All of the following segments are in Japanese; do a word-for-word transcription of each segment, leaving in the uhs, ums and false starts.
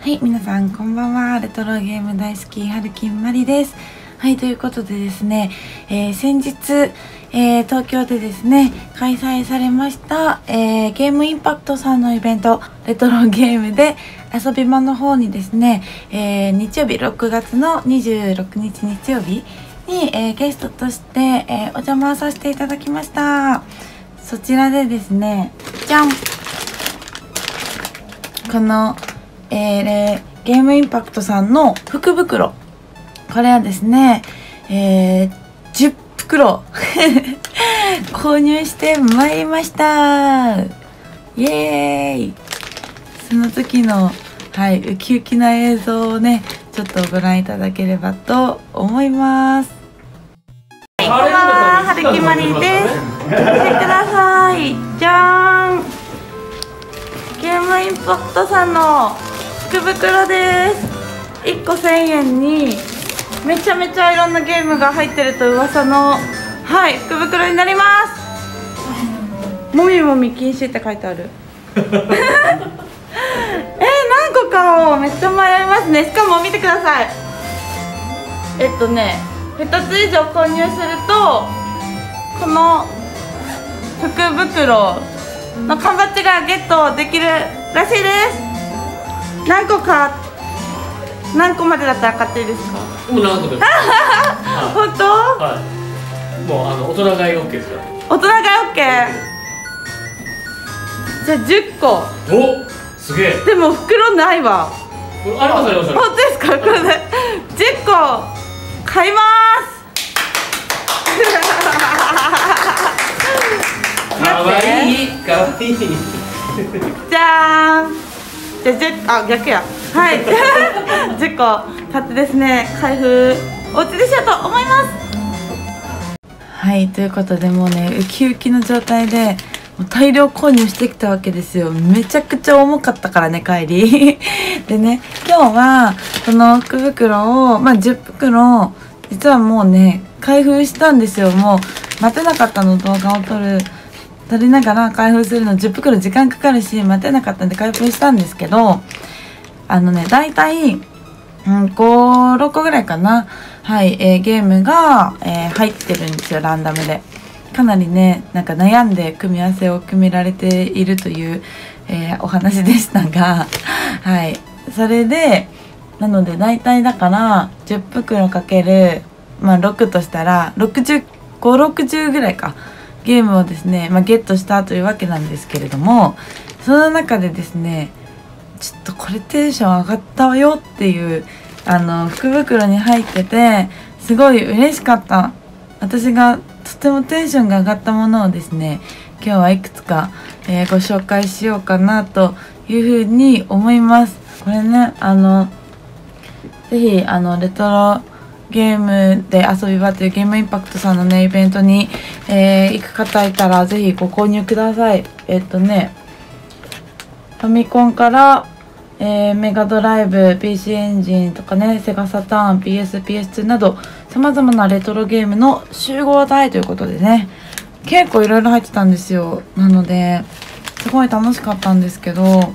はい、皆さんこんばんは。レトロゲーム大好きはるきんまりです。はい、ということでですね、えー、先日、えー、東京でですね開催されました、えー、ゲームインパクトさんのイベント、レトロゲームで遊び場の方にですね、えー、日曜日ろくがつのにじゅうろくにち日曜日に、えー、ゲストとして、えー、お邪魔させていただきました。そちらでですね、じゃん、このえー、ゲームインパクトさんの福袋、これはですね、えー、じゅっふくろ購入してまいりました。イエーイ。その時のはいウキウキな映像をねちょっとご覧いただければと思います。はい、こんばんは、はるきまりです。見てください、じゃーん、ゲームインパクトさんの福袋です。いっこせんえんにめちゃめちゃいろんなゲームが入ってると噂のはい福袋になります。もみもみ禁止って書いてあるえー、何個かをめっちゃ迷いますね。しかも見てください、えっとねふたつ以上購入するとこの福袋の缶バッジがゲットできるらしいです。何個か、何個までだったら買っていいですか？ もう何個でも本当？ はい、もうあの大人買い OK ですから。 大人買い OK？ じゃあじゅっこ。 お、すげえ。 でも袋ないわ。 ありますあります。 本当ですか？これでじゅっこ買います。 かわいい、かわいい。 じゃーん。じゃあじゅう、あ、逆や。はい。じゅっこ買ってですね、開封お家でしようと思います。はい、ということでもうねウキウキの状態でもう大量購入してきたわけですよ。めちゃくちゃ重かったからね帰りでね、今日はこの福袋をまあじゅっぷくろ実はもうね開封したんですよ。もう待てなかったの、動画を撮る撮りながら開封するのじゅっぷくろ時間かかるし待てなかったんで開封したんですけど、あのねだいたい、うん、ご、ろっこぐらいかな、はい、えー、ゲームが、えー、入ってるんですよ、ランダムで。かなりねなんか悩んで組み合わせを決められているという、えー、お話でしたがはい、それでなのでだいたいだからじゅっぷくろかける、まあ、ろくとしたらろくじゅうご、ろくじゅうぐらいかゲームをですね、まあ、ゲットしたというわけなんですけれども、その中でですねちょっとこれテンション上がったよっていうあの福袋に入っててすごい嬉しかった、私がとてもテンションが上がったものをですね今日はいくつか、えー、ご紹介しようかなというふうに思います。これねあのぜひあのレトロゲームで遊び場というゲームインパクトさんのねイベントに、えー、行く方いたらぜひご購入ください。えっとねファミコンから、えー、メガドライブ ピーシー エンジンとかねセガサターン ピーエスピーエスツー などさまざまなレトロゲームの集合体ということでね結構いろいろ入ってたんですよ。なのですごい楽しかったんですけど、はい、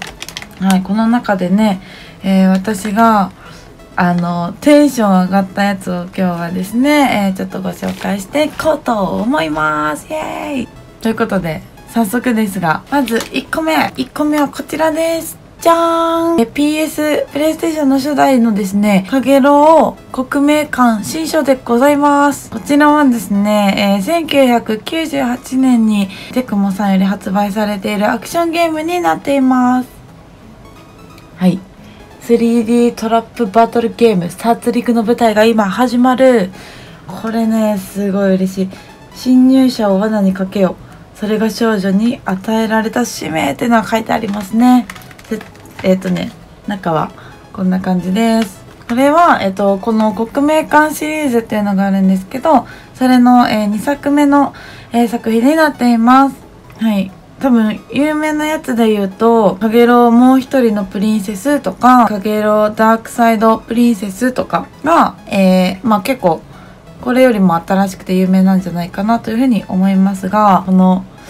この中でね、えー、私があのテンション上がったやつを今日はですね、えー、ちょっとご紹介していこうと思います。イエーイ。ということで早速ですが、まずいっこめいっこめはこちらです。じゃーん。え ピーエス プレイステーションの初代のですねかげろう国名館新書でございます。こちらはですね、えー、せんきゅうひゃくきゅうじゅうはちねんにテクモさんより発売されているアクションゲームになっています。はい、スリーディー トラップバトルゲーム殺戮の舞台が今始まる。これねすごい嬉しい。侵入者を罠にかけよ、それが少女に与えられた使命っていうのが書いてありますね。でえっ、ー、とね中はこんな感じです。これは、えー、とこの国名館シリーズっていうのがあるんですけど、それの、えー、にさくめの、えー、作品になっています。はい、多分有名なやつで言うとかげろうもう一人のプリンセスとかかげろうダークサイドプリンセスとかが、えー、まあ結構これよりも新しくて有名なんじゃないかなというふうに思いますが、この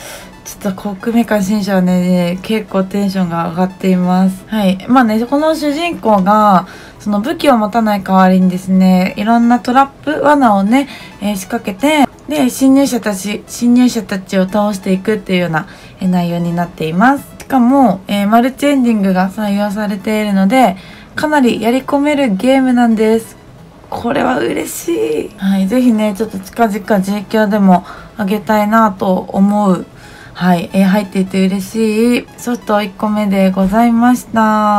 ちょっとコックメカ新書はね、結構テンションが上がっています。はい。まあね、この主人公が、その武器を持たない代わりにですね、いろんなトラップ、罠をね、えー、仕掛けて、で、侵入者たち、侵入者たちを倒していくっていうような、えー、内容になっています。しかも、えー、マルチエンディングが採用されているので、かなりやり込めるゲームなんです。これは嬉しい。はい。ぜひね、ちょっと近々実況でもあげたいなと思う。はい、えー、入っていて嬉しいソフトいっこめでございました。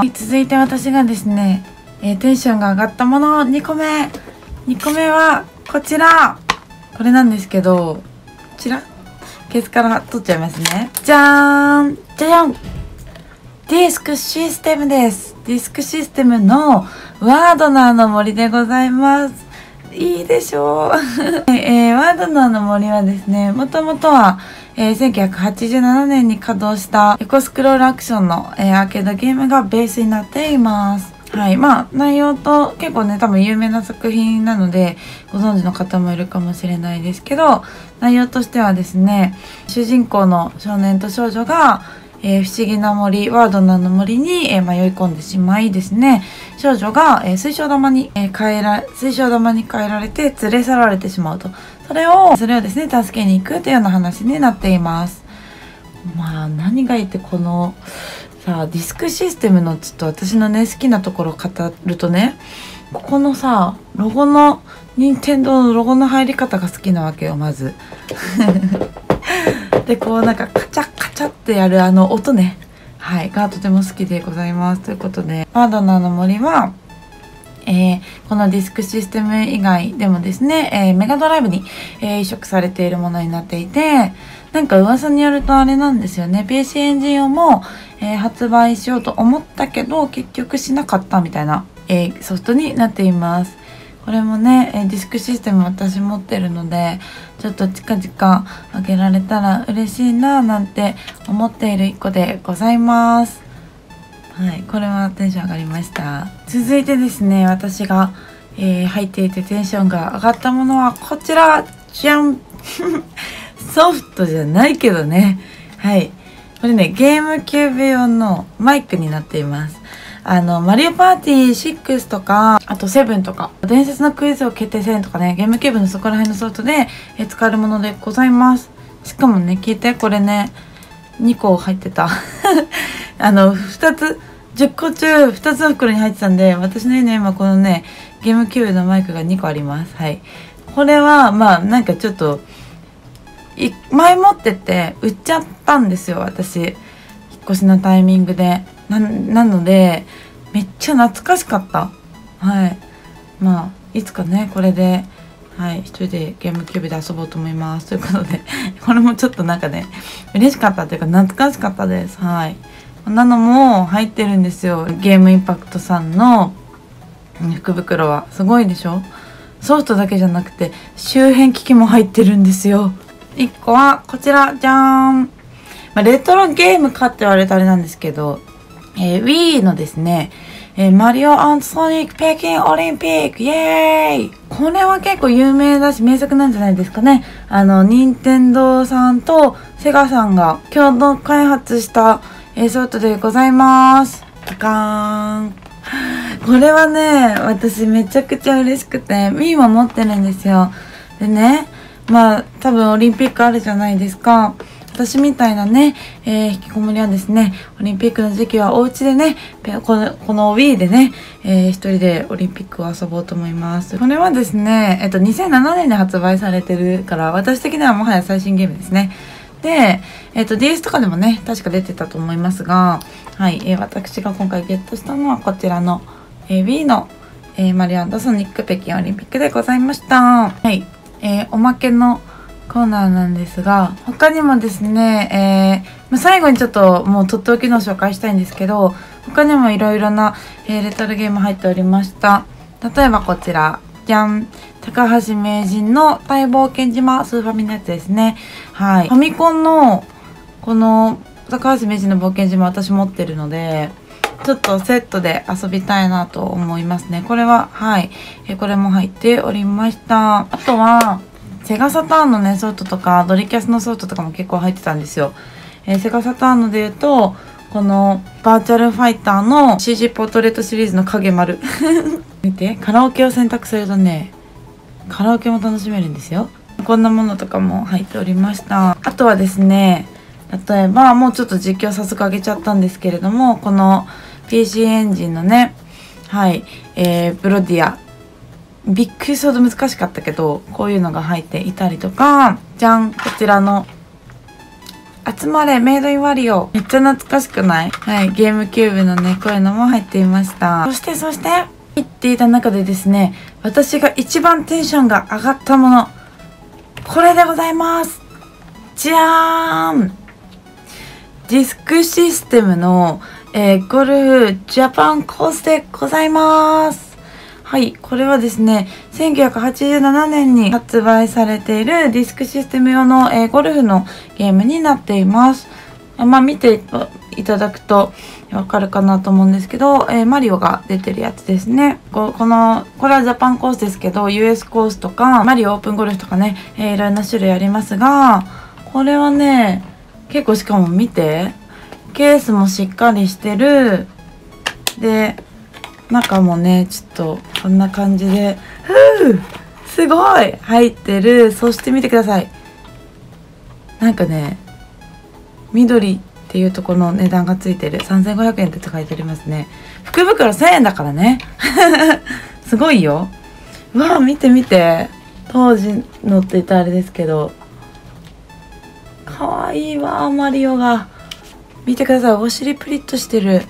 続いて私がですね、えー、テンションが上がったものにこめ。にこめはこちら。これなんですけど、こちらケースから取っちゃいますね。じゃーんじゃじゃん、ディスクシステムです。ディスクシステムのワードナーの森でございます。いいでしょう、えー、ワードナーの森はですね、もともとはえー、せんきゅうひゃくはちじゅうななねんに稼働したエコスクロールアクションの、えー、アーケードゲームがベースになっています。はい。まあ、内容と結構ね、多分有名な作品なので、ご存知の方もいるかもしれないですけど、内容としてはですね、主人公の少年と少女が、えー、不思議な森、ワードナーの森に、えー、迷い込んでしまいですね、少女が、えー、水晶玉に、えー、変えら、水晶玉に変えられて連れ去られてしまうと。それを、それをですね、助けに行くというような話になっています。まあ、何がいいってこの、さあ、ディスクシステムのちょっと私のね、好きなところを語るとね、ここのさ、ロゴの、任天堂のロゴの入り方が好きなわけよ、まず。で、こうなんかカチャカチャってやるあの音ね。はい。がとても好きでございます。ということで、ワードナーの森は、えー、このディスクシステム以外でもですね、えー、メガドライブに、えー、移植されているものになっていて、なんか噂によるとあれなんですよね。ピーシー エンジン用も、えー、発売しようと思ったけど、結局しなかったみたいな、えー、ソフトになっています。これもね、ディスクシステム私持ってるので、ちょっと近々あげられたら嬉しいななんて思っている一個でございます。はい、これはテンション上がりました。続いてですね、私が、えー、入っていてテンションが上がったものはこちらじゃんソフトじゃないけどね。はい。これね、ゲームキューブ用のマイクになっています。あの、マリオパーティーシックスとか、あとセブンとか、伝説のクイズを決定戦とかね、ゲームキューブのそこら辺のソフトで、え使えるものでございます。しかもね、聞いて、これね、にこ入ってた。あの、ふたつ、じゅっこ中ふたつの袋に入ってたんで、私の家には今このね、ゲームキューブのマイクがにこあります。はい。これは、まあ、なんかちょっと、い前持ってて、売っちゃったんですよ、私。引っ越しのタイミングで。な、なので、めっちゃ懐かしかった。はい。まあ、いつかね、これで、はい、一人でゲームキューブで遊ぼうと思います。ということで、これもちょっとなんかね、嬉しかったというか、懐かしかったです。はい。こんなのも入ってるんですよ。ゲームインパクトさんの福袋は。すごいでしょ？ソフトだけじゃなくて、周辺機器も入ってるんですよ。いっこは、こちら、じゃーん。まあ、レトロゲームかって言われたあれなんですけど、えー、Wii のですね、えー、マリオ&ソニック北京オリンピックイエーイ。これは結構有名だし名作なんじゃないですかね。あの、任天堂さんとセガさんが共同開発した、えー、ソフトでございます。ガカーン。これはね、私めちゃくちゃ嬉しくて、Wii も持ってるんですよ。でね、まあ多分オリンピックあるじゃないですか。私みたいなね、えー、引きこもりはですね、オリンピックの時期はお家でね、この、この Wii でね、えー、一人でオリンピックを遊ぼうと思います。これはですね、えっと、にせんななねんに発売されてるから、私的にはもはや最新ゲームですね。で、えっと、ディーエス とかでもね、確か出てたと思いますが、はい、えー、私が今回ゲットしたのはこちらの、えー、Wii の、えー、マリオ&ソニック北京オリンピックでございました。はい、えー、おまけのコーナーなんですが、他にもですね、えーまあ、最後にちょっともうとっておきの紹介したいんですけど、他にもいろいろな、えー、レトロゲーム入っておりました。例えばこちら、じゃん、高橋名人の大冒険島、スーファミのやつですね。はい。ファミコンのこの高橋名人の冒険島私持ってるので、ちょっとセットで遊びたいなと思いますね。これは、はい。えー、これも入っておりました。あとは、セガサターンのね、ソフトとか、ドリキャスのソフトとかも結構入ってたんですよ。 えー、セガサターンので言うとこのバーチャルファイターの シージー ポートレートシリーズの影丸見て、カラオケを選択するとねカラオケも楽しめるんですよ。こんなものとかも入っておりました。あとはですね、例えばもうちょっと実況早速上げちゃったんですけれども、この ピーシー エンジンのね、はい、えー、ブロディア、びっくりするほど難しかったけどこういうのが入っていたりとか、じゃん、こちらの集まれメイドインワリオ、めっちゃ懐かしくない？はい、ゲームキューブのねこういうのも入っていました。そしてそして言っていた中でですね、私が一番テンションが上がったもの、これでございます。じゃーん、ディスクシステムの、えー、ゴルフジャパンコースでございます。はい、これはですね、せんきゅうひゃくはちじゅうななねんに発売されているディスクシステム用の、えー、ゴルフのゲームになっています。まあ見ていただくとわかるかなと思うんですけど、えー、マリオが出てるやつですね。こ, このこれはジャパンコースですけど ユーエス コースとかマリオオープンゴルフとかね、えー、いろんな種類ありますが、これはね結構しかも見て、ケースもしっかりしてる。で中もねちょっとこんな感じで、ふうすごい入ってる。そして見てください、なんかね緑っていうところの値段がついてる、さんぜんごひゃくえんって書いてありますね。福袋せんえんだからねすごいよ。うわあ見て見て、当時のって言ったらあれですけどかわいいわマリオが。見てください、お尻プリッとしてる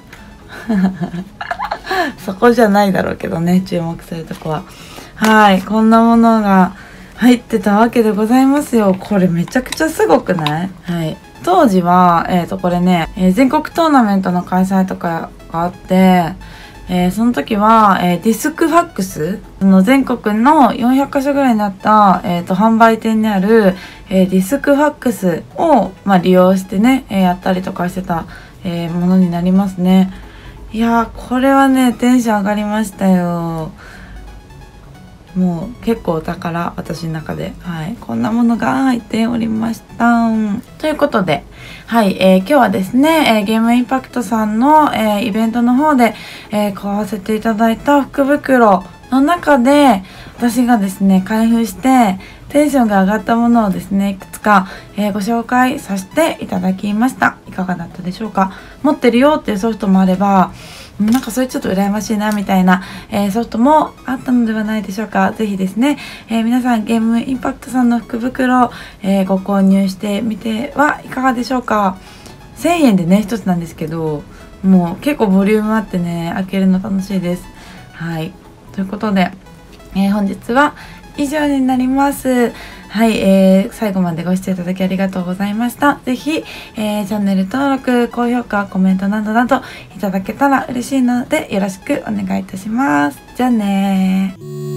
そこじゃないだろうけどね、注目するとこは。はい、こんなものが入ってたわけでございますよ。これめちゃくちゃすごくない？はい、当時はえっとこれね、えー、全国トーナメントの開催とかがあって、えー、その時は、えー、ディスクファックスの全国のよんひゃくかしょぐらいになった、えー、と販売店にある、えー、ディスクファックスを、まあ、利用してね、えー、やったりとかしてた、えー、ものになりますね。いやーこれはねテンション上がりましたよ。もう結構お宝、私の中で。はい、こんなものが入っておりました。ということで、はい、えー、今日はですね、えー、ゲームインパクトさんの、えー、イベントの方で、えー、買わせていただいた福袋の中で、私がですね、開封してテンションが上がったものをですね、いくつか、えー、ご紹介させていただきました。いかがだったでしょうか。持ってるよっていうソフトもあれば、なんかそれちょっと羨ましいなみたいな、えー、ソフトもあったのではないでしょうか。ぜひですね、えー、皆さんゲームインパクトさんの福袋、えー、ご購入してみてはいかがでしょうか。せんえんでね一つなんですけど、もう結構ボリュームあってね、開けるの楽しいです。はい、ということで、えー、本日は以上になります。はい、えー、最後までご視聴いただきありがとうございました。ぜひ、えー、チャンネル登録、高評価、コメントなどなどいただけたら嬉しいのでよろしくお願いいたします。じゃあねー。